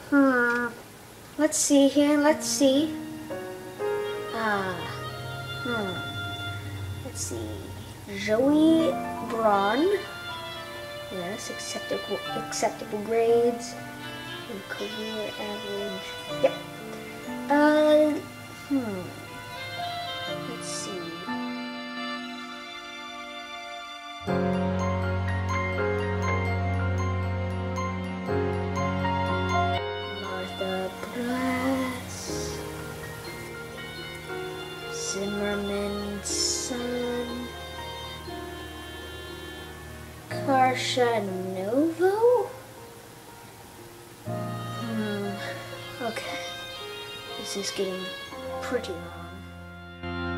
Hmm. Let's see here. Let's see. Ah. Let's see. Joey Braun. Yes, acceptable grades. And career average. Yep. Uh. Let's see. Martha Brass. Zimmerman's son. Karsha Novo? Okay. This is getting pretty long.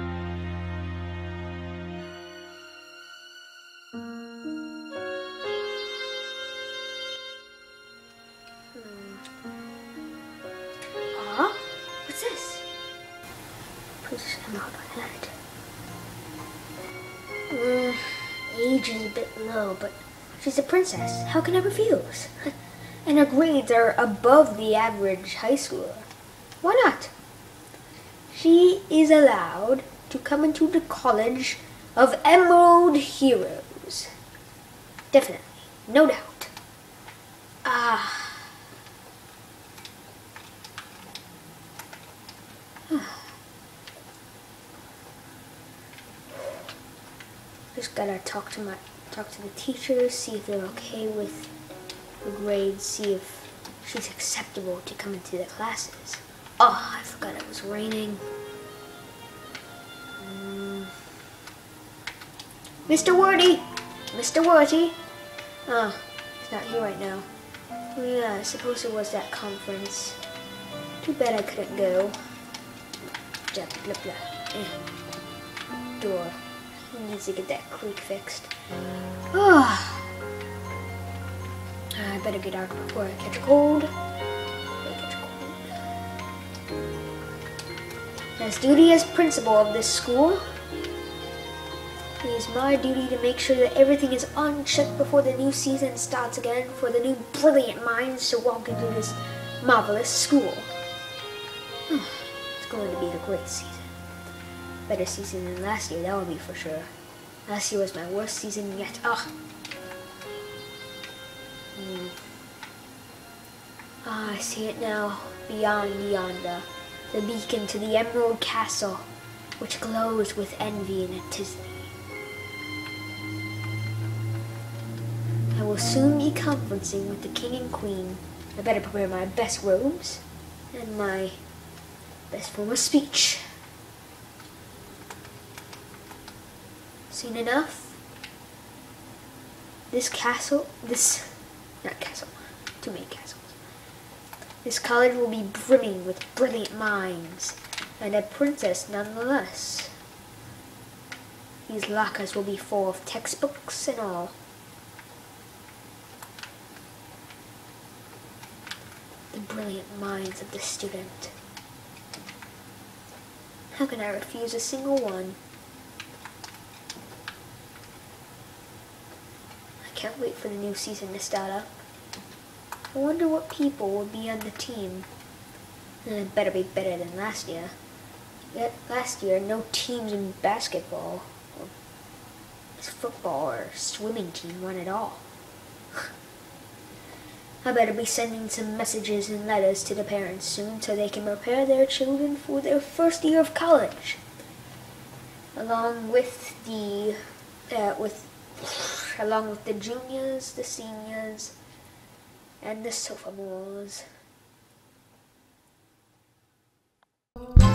What's this? Please come out my head. Age is a bit low, but she's a princess. How can I refuse? And her grades are above the average high schooler. Why not? She is allowed to come into the College of Emerald Heroes. Definitely. No doubt. Just gotta talk to the teachers, see if they're okay with the grades, see if she's acceptable to come into the classes. Oh, I forgot it was raining. Mr. Wordy! Mr. Wordy! Oh, he's not here right now. Yeah, I suppose it was that conference. Too bad I couldn't go. Blah, blah, blah. Door. He needs to get that creak fixed. Oh. I better get out before I catch a cold. As duty as principal of this school, it is my duty to make sure that everything is on check before the new season starts again for the new brilliant minds to walk into this marvelous school. It's going to be a great season. Better season than last year, that would be for sure. Last year was my worst season yet. I see it now. Beyond yonder, the beacon to the Emerald Castle, which glows with envy and antipathy. I will soon be conferencing with the king and queen. I better prepare my best robes and my best form of speech. Soon enough, this too many castles. This college will be brimming with brilliant minds, and a princess nonetheless. These lockers will be full of textbooks and all. The brilliant minds of the student. How can I refuse a single one? I can't wait for the new season to start up. I wonder what people will be on the team. It better be better than last year. Yet last year, no teams in basketball, or football, or swimming team won at all. I better be sending some messages and letters to the parents soon so they can prepare their children for their first year of college. Along with the juniors, the seniors, and the sophomores.